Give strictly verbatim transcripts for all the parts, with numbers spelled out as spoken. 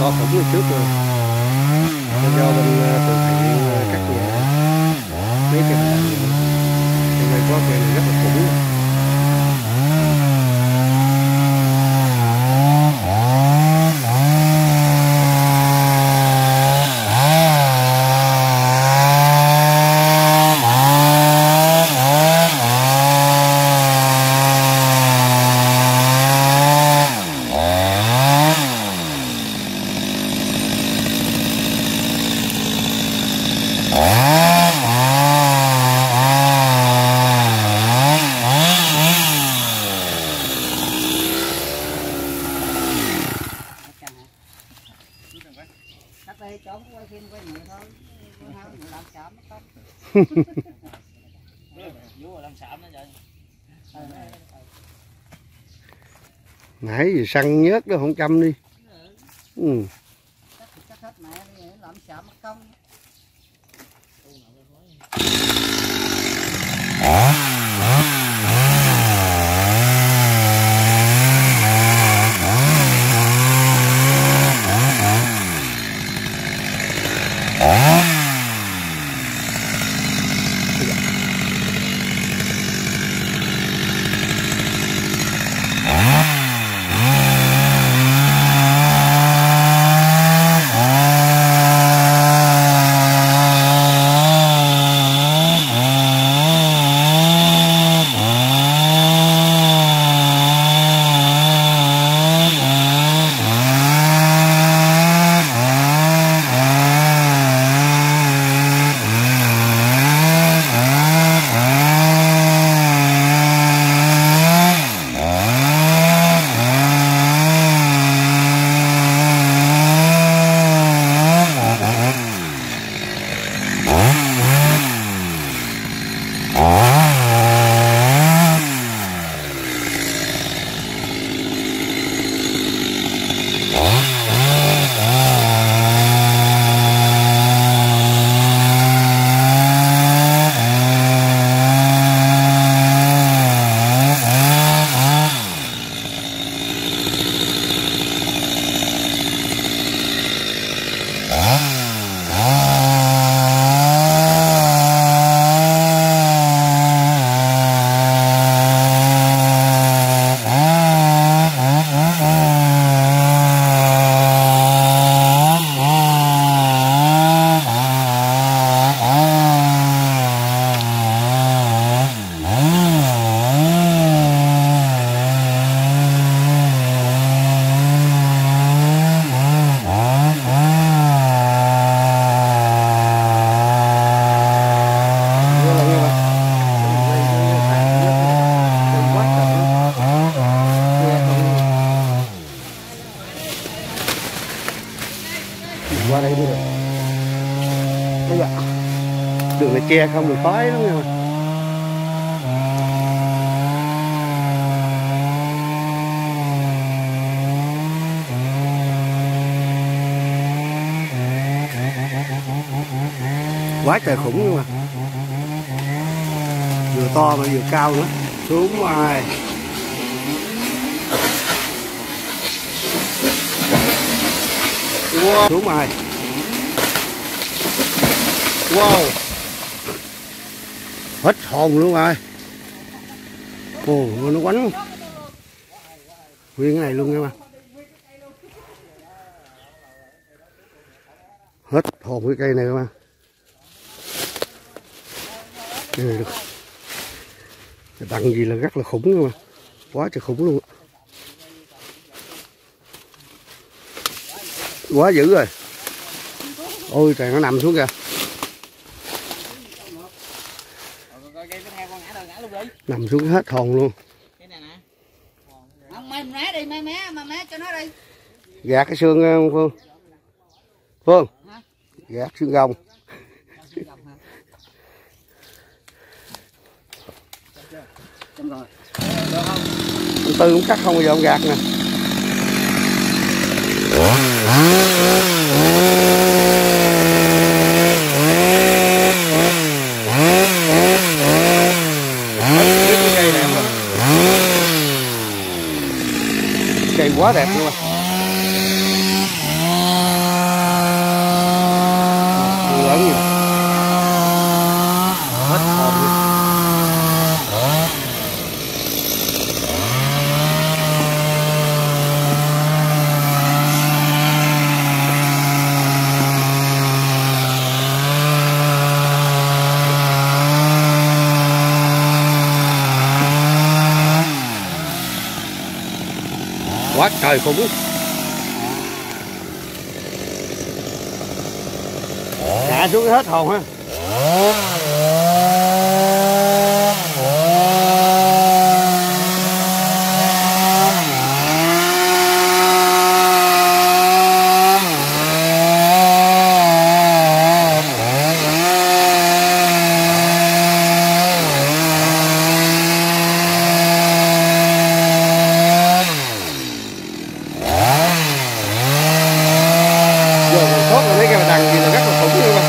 to khủng như trước rồi. Do bên từ thiện các nhà mấy cái bạn thì này có cây này rất là khủng. Nãy gì săn nhớt đó không chăm đi. Ừ. Qua đây đi rồi. Bây giờ đường này che không được khói lắm nha. Quá trời khủng luôn mà. Vừa to mà vừa cao nữa. Xuống ngoài. Wow. Xuống ngoài. Wow. Hết hồn luôn rồi. Ồ, nó quánh nguyên cái này luôn nha mà. Hết hồn cái cây này mà. Cái này được. Cái đằng gì là rất là khủng luôn mà. Quá trời khủng luôn. Quá dữ rồi. Ôi trời, nó nằm xuống kìa. Nằm xuống hết hồn luôn. Mày má đi, mày má, mà má cho nó đi. Gạt cái xương không Phương? Phương. Hả? Gạt xương gồng. Rồi. Anh Tư cũng cắt không bao giờ ông gạt nè. Cây quá đẹp luôn. quá trời khủng. Hạ xuống hết hồn ha. Mấy cái đằng gì là rất là khủng luôn.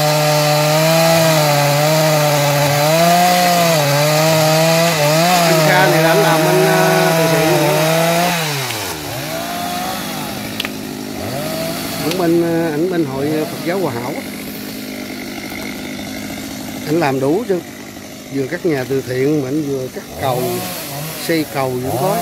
Anh Kha này là anh làm anh từ thiện nữa. Ảnh bên ảnh bên hội Phật giáo Hòa Hảo. Anh làm đủ chứ, vừa các nhà từ thiện mà anh vừa cắt cầu, xây cầu cũng có.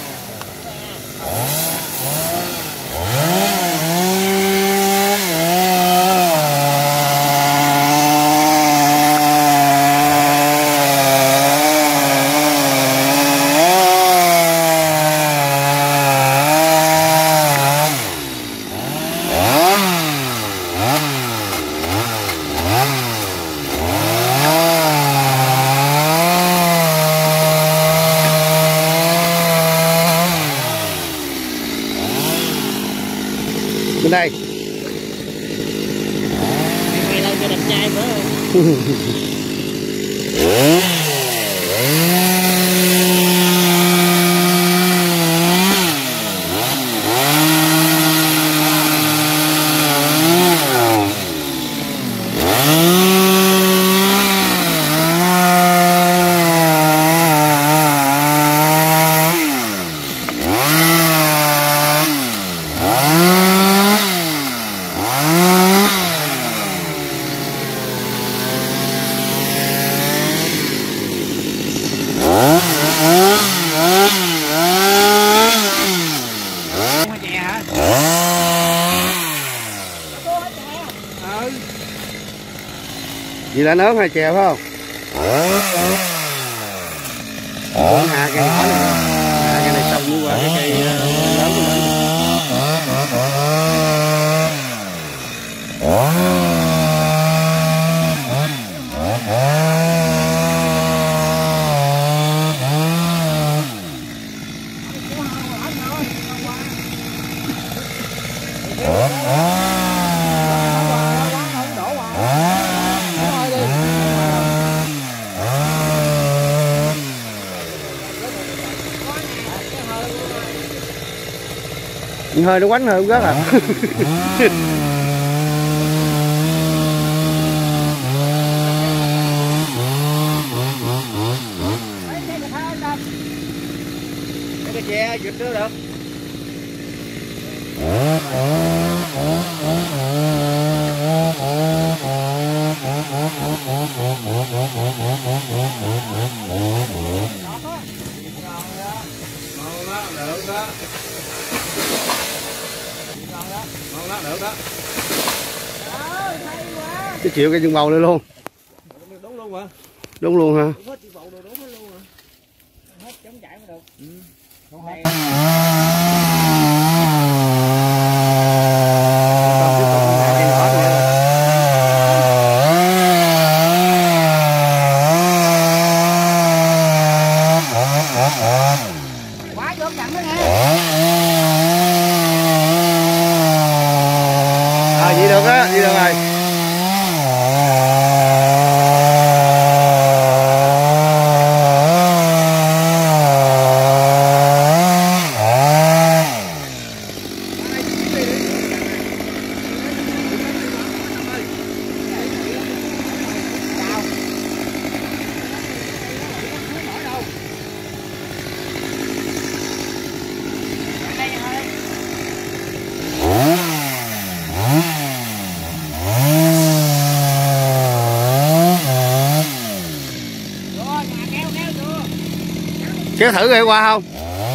Bên đây. Mày lâu cho đẹp trai bữa. Gì là nớp hay chè phải không? Còn hạ cây nhỏ này, hạ cây này xong qua cái cây lớn của mình. Hơi nó quánh hơi không rớt à. Cái chè giật nữa được. Cái chịu cái chân bầu này luôn. Đúng luôn hả? Đúng luôn hả? Hết chân bầu đồ đúng hết luôn hả? Hết chống chảy mới được. Ừ. Không hay. Quá vô chậm đó nha. À vậy được á, vậy được rồi. Kéo thử rồi qua không?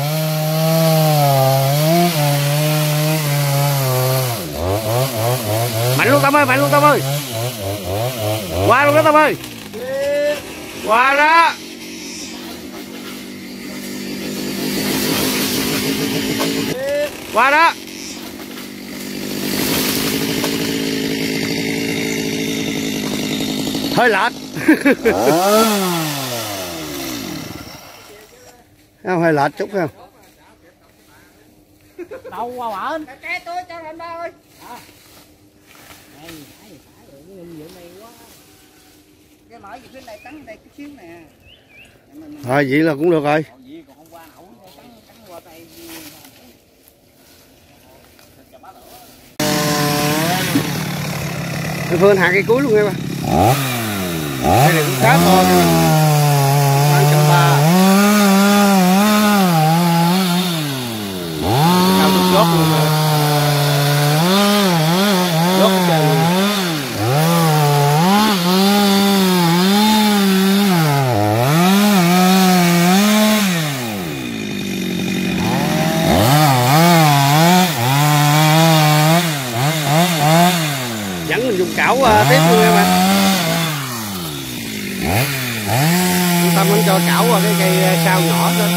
Mạnh luôn Tâm ơi, mạnh luôn Tâm ơi. Qua luôn đó Tâm ơi. Qua đó. Qua đó. Hơi lệch. Không, hơi lệch chút không? Đâu qua bển. Cái tôi cho anh ba ơi. Đây, phải phải rồi này quá. Cái mở gì phía này cắn đây chút xíu nè. Rồi vậy là cũng được rồi. Vậy còn hôm qua nổi cắn cắn qua tay. Phương hạ cây cuối luôn nghe ba. Đây này cũng khá to nha. ba trăm ba. Cao được lót luôn rồi. Lót hết trơn luôn. Dẫn mình dùng cảo uh, tiếp luôn em ạ. Yên tâm anh cho cảo qua cái cây sao nhỏ thôi.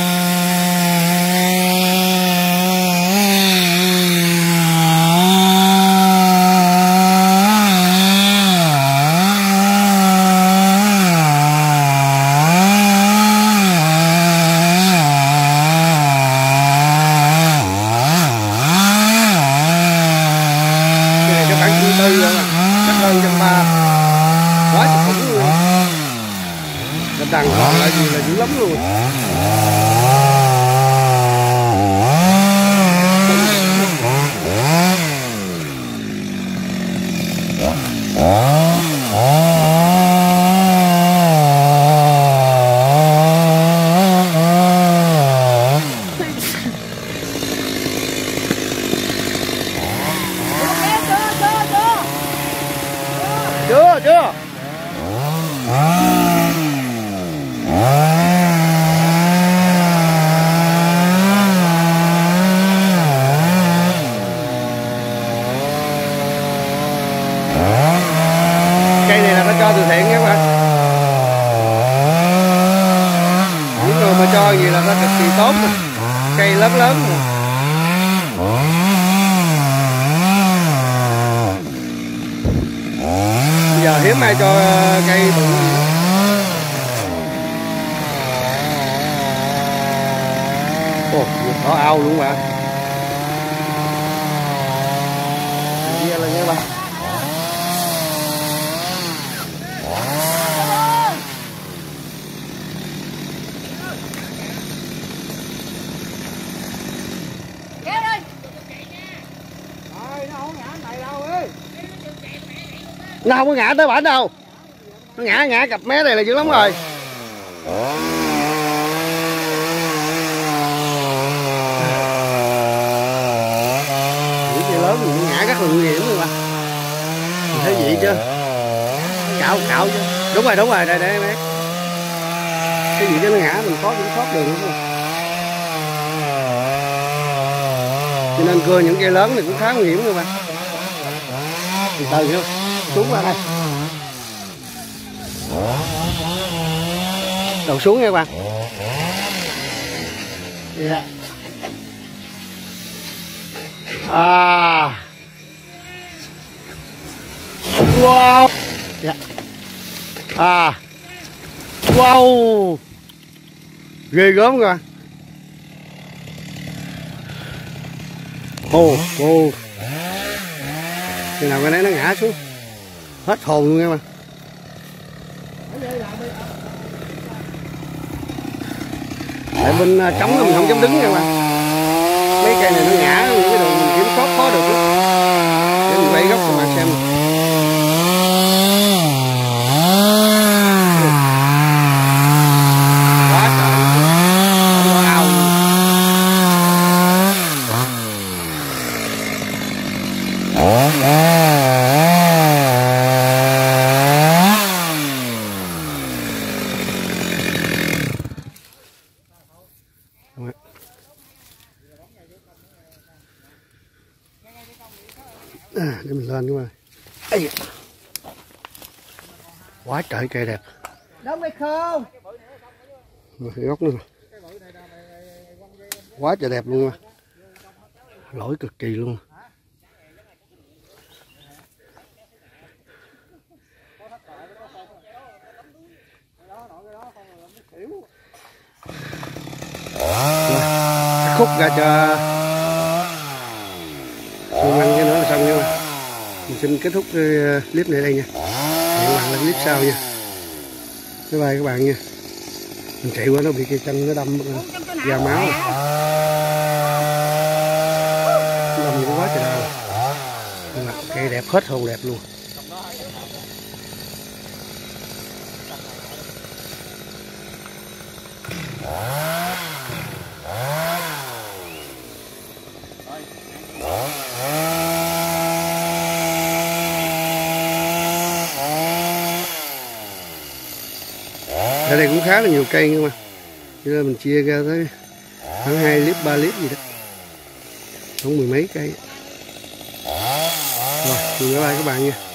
Đằng còn lại gì là dữ lắm luôn. Chưa chưa. Cây này là nó cho từ thiện các bạn. Những người mà cho gì là nó cực kỳ tốt. Cây lớn lớn rồi. Bây giờ hiếm ai cho cây bự gì. Ồ, có ao luôn bạn. Kia là nghe bạn. Nó không có ngã tới bển đâu. Nó ngã ngã cặp mé này là dữ lắm rồi. Những cây lớn thì nó ngã rất là nguy hiểm rồi ba. Mình thấy vậy chứ. Cạo cạo chứ. Đúng rồi đúng rồi đây đây mấy. Cái gì chứ nó ngã mình khó kiểm soát được đúng không? Cho nên cưa những cây lớn này cũng khá nguy hiểm rồi ba. Từ từ không? Xuống qua đây. Đầu xuống nha các bạn. Yeah. À. Wow. Yeah. À. Wow. Ghê gớm các bạn. Ồ, ồ. Khi nào cái đấy nó ngã xuống hết hồn luôn em ạ. Tại bên trống mình không dám đứng nha bạn. Mấy cây này nó ngã những cái đường mình kiểm soát khó được lắm. Để mình quay góc cho bạn xem. Quá trời. Không có ao luôn. À, để mình lên các bạn. Quá trời cây đẹp. Đâu mày không? Góc nữa. Quá trời đẹp luôn. lỗi cực kỳ luôn. Rồi, khúc ra cho con ăn cái nữa là xong nha. Mình xin kết thúc cái clip này đây nha. Hẹn gặp lại clip sau nha. Bye bye các bạn nha. Mình chạy qua nó bị cây chân nó đâm ra máu. Nó đâm gì quá trời đau. Nhưng mà cây đẹp hết hồn đẹp luôn. Ở đây cũng khá là nhiều cây nhưng mà cho nên mình chia ra tới khoảng hai lít ba lít gì đó, không mười mấy cây. Rồi, bye bye các bạn nha.